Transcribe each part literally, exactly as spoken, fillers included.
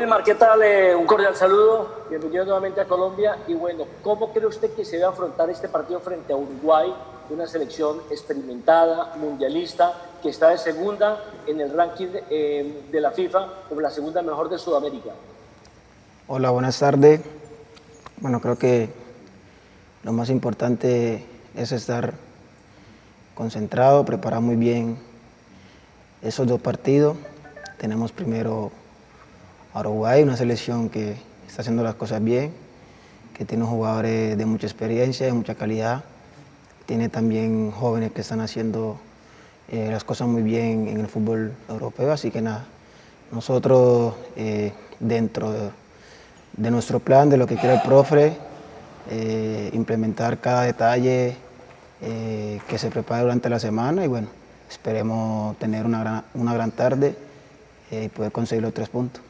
Wilmar, ¿qué tal? Eh, un cordial saludo, bienvenido nuevamente a Colombia. Y bueno, ¿cómo cree usted que se debe afrontar este partido frente a Uruguay, una selección experimentada, mundialista, que está de segunda en el ranking eh, de la FIFA como la segunda mejor de Sudamérica? Hola, buenas tardes. Bueno, creo que lo más importante es estar concentrado, preparar muy bien esos dos partidos. Tenemos primero a Uruguay, una selección que está haciendo las cosas bien, que tiene jugadores de mucha experiencia, de mucha calidad. Tiene también jóvenes que están haciendo eh, las cosas muy bien en el fútbol europeo, así que nada, nosotros eh, dentro de, de nuestro plan, de lo que quiere el profe, eh, implementar cada detalle eh, que se prepare durante la semana y bueno, esperemos tener una gran, una gran tarde eh, y poder conseguir los tres puntos.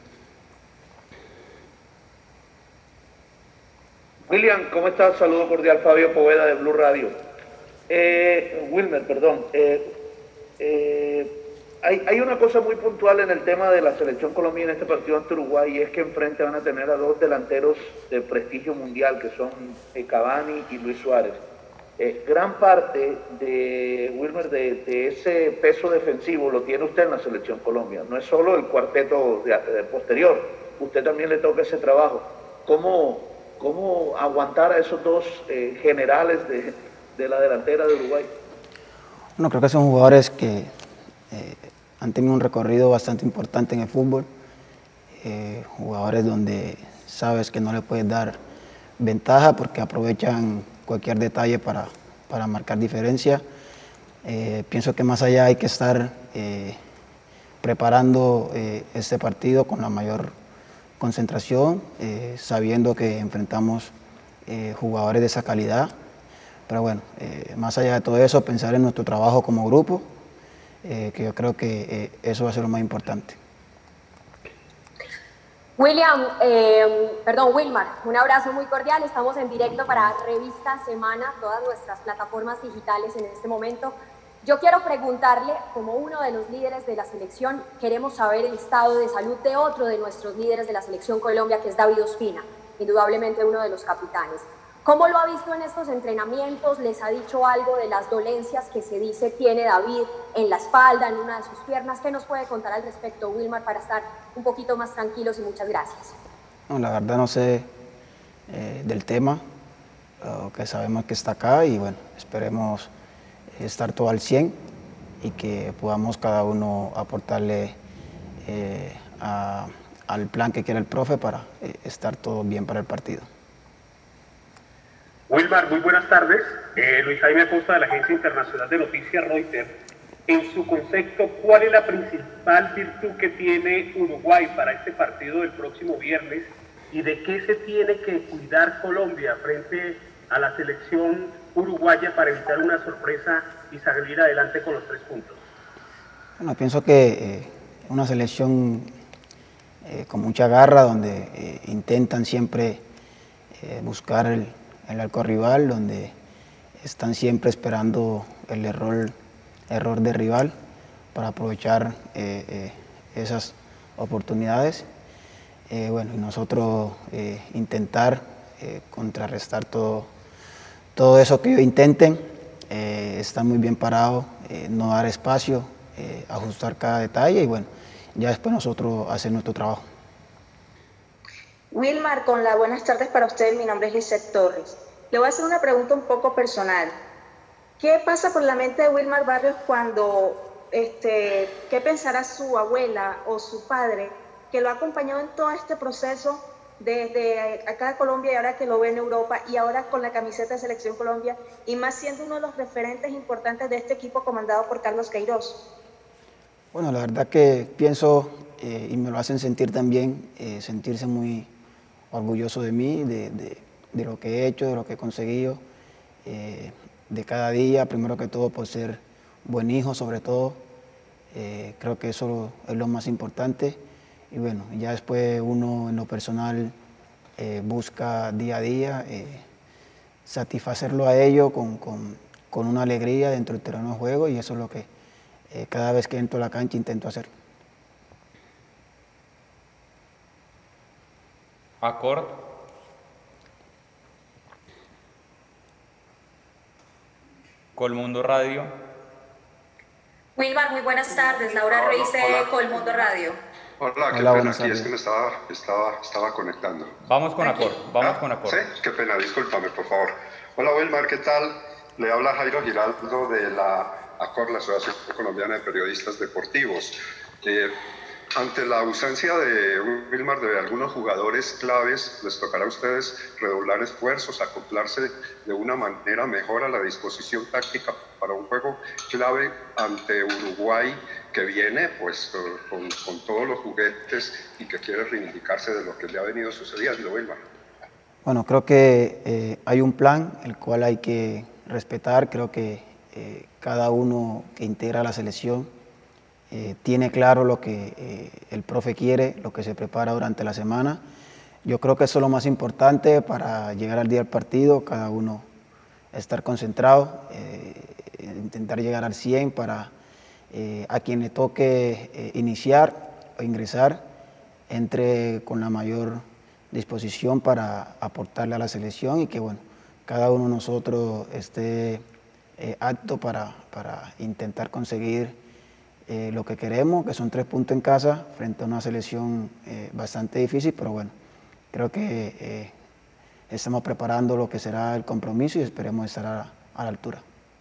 William, ¿cómo estás? Saludo cordial, Fabio Poveda de Blue Radio. Eh, Wilmer, perdón. Eh, eh, hay, hay una cosa muy puntual en el tema de la selección colombiana en este partido ante Uruguay, y es que enfrente van a tener a dos delanteros de prestigio mundial, que son eh, Cavani y Luis Suárez. Eh, gran parte de, Wilmer, de, de ese peso defensivo lo tiene usted en la selección Colombia. No es solo el cuarteto de, de posterior, usted también le toca ese trabajo. ¿Cómo... ¿Cómo aguantar a esos dos eh, generales de, de la delantera de Uruguay? Bueno, creo que son jugadores que eh, han tenido un recorrido bastante importante en el fútbol, eh, jugadores donde sabes que no le puedes dar ventaja porque aprovechan cualquier detalle para, para marcar diferencia. Eh, pienso que más allá hay que estar eh, preparando eh, este partido con la mayor concentración, eh, sabiendo que enfrentamos eh, jugadores de esa calidad, pero bueno, eh, más allá de todo eso, pensar en nuestro trabajo como grupo, eh, que yo creo que eh, eso va a ser lo más importante. William, eh, perdón, Wilmar, un abrazo muy cordial, estamos en directo para Revista Semana, todas nuestras plataformas digitales en este momento. Yo quiero preguntarle, como uno de los líderes de la selección, queremos saber el estado de salud de otro de nuestros líderes de la selección Colombia, que es David Ospina, indudablemente uno de los capitanes. ¿Cómo lo ha visto en estos entrenamientos? ¿Les ha dicho algo de las dolencias que se dice tiene David en la espalda, en una de sus piernas? ¿Qué nos puede contar al respecto, Wilmar, para estar un poquito más tranquilos? Y muchas gracias. No, la verdad no sé eh, del tema, lo que sabemos que está acá y bueno, esperemos estar todo al cien y que podamos cada uno aportarle eh, a, al plan que quiere el profe para eh, estar todo bien para el partido. Wilmar, muy buenas tardes. Eh, Luis Jaime Acosta de la Agencia Internacional de Noticias Reuters. En su concepto, ¿cuál es la principal virtud que tiene Uruguay para este partido del próximo viernes y de qué se tiene que cuidar Colombia frente a la selección uruguaya para evitar una sorpresa y salir adelante con los tres puntos? Bueno, pienso que es eh, una selección eh, con mucha garra, donde eh, intentan siempre eh, buscar el, el arco rival, donde están siempre esperando el error, error de rival para aprovechar eh, eh, esas oportunidades. Eh, bueno, y nosotros eh, intentar eh, contrarrestar todo Todo eso que ellos intenten, eh, estar muy bien parado, eh, no dar espacio, eh, ajustar cada detalle y bueno, ya después nosotros hacer nuestro trabajo. Wilmar, con la buenas tardes para usted, mi nombre es Lizeth Torres. Le voy a hacer una pregunta un poco personal. ¿Qué pasa por la mente de Wilmar Barrios cuando, este, qué pensará su abuela o su padre que lo ha acompañado en todo este proceso desde acá de Colombia y ahora que lo ve en Europa y ahora con la camiseta de Selección Colombia y más siendo uno de los referentes importantes de este equipo comandado por Carlos Queiroz? Bueno, la verdad que pienso eh, y me lo hacen sentir también, eh, sentirse muy orgulloso de mí, de, de, de lo que he hecho, de lo que he conseguido, eh, de cada día, primero que todo por ser buen hijo sobre todo, eh, creo que eso es lo más importante. Y bueno, ya después uno en lo personal eh, busca día a día eh, satisfacerlo a ellos con, con, con una alegría dentro del terreno de juego y eso es lo que eh, cada vez que entro a la cancha intento hacer. Acord. Colmundo Radio. Wilmar, muy buenas tardes. Laura Ruiz de Colmundo Radio. Hola, qué Hola, pena, aquí tardes. es que me estaba, estaba, estaba conectando. Vamos con Acord, vamos Ah, con Acord. Sí, qué pena, discúlpame, por favor. Hola, Wilmar, ¿qué tal? Le habla Jairo Giraldo de la ACOR, la Asociación Colombiana de Periodistas Deportivos. Eh, ante la ausencia de Wilmar, de algunos jugadores claves, les tocará a ustedes redoblar esfuerzos, acoplarse de una manera mejor a la disposición táctica para un juego clave ante Uruguay, que viene pues con, con todos los juguetes y que quiere reivindicarse de lo que le ha venido sucediendo, Wilmar. Bueno, creo que eh, hay un plan el cual hay que respetar. Creo que eh, cada uno que integra la selección eh, tiene claro lo que eh, el profe quiere, lo que se prepara durante la semana. Yo creo que eso es lo más importante para llegar al día del partido, cada uno estar concentrado, eh, intentar llegar al cien para eh, a quien le toque eh, iniciar o ingresar, entre con la mayor disposición para aportarle a la selección y que bueno, cada uno de nosotros esté eh, apto para, para intentar conseguir eh, lo que queremos, que son tres puntos en casa frente a una selección eh, bastante difícil, pero bueno, creo que eh, estamos preparando lo que será el compromiso y esperemos estar a, a la altura.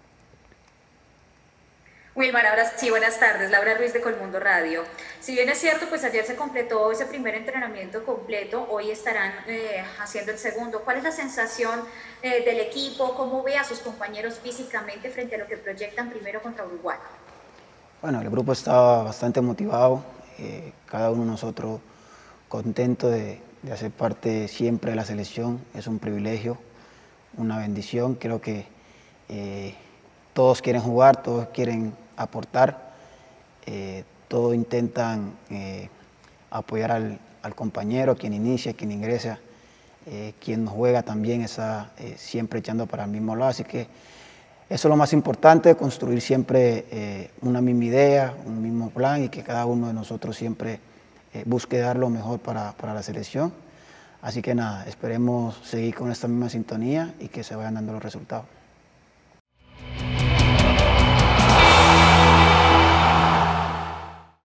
Wilmar, ahora sí, buenas tardes. Laura Ruiz de Colmundo Radio. Si bien es cierto, pues ayer se completó ese primer entrenamiento completo, hoy estarán eh, haciendo el segundo. ¿Cuál es la sensación eh, del equipo? ¿Cómo ve a sus compañeros físicamente frente a lo que proyectan primero contra Uruguay? Bueno, el grupo estaba bastante motivado, eh, cada uno de nosotros contento de, de hacer parte siempre de la selección. Es un privilegio, una bendición. Creo que eh, todos quieren jugar, todos quieren aportar, eh, todos intentan eh, apoyar al, al compañero, quien inicia, quien ingresa, eh, quien juega también está eh, siempre echando para el mismo lado, así que eso es lo más importante, construir siempre eh, una misma idea, un mismo plan y que cada uno de nosotros siempre eh, busque dar lo mejor para, para la selección. Así que nada, esperemos seguir con esta misma sintonía y que se vayan dando los resultados.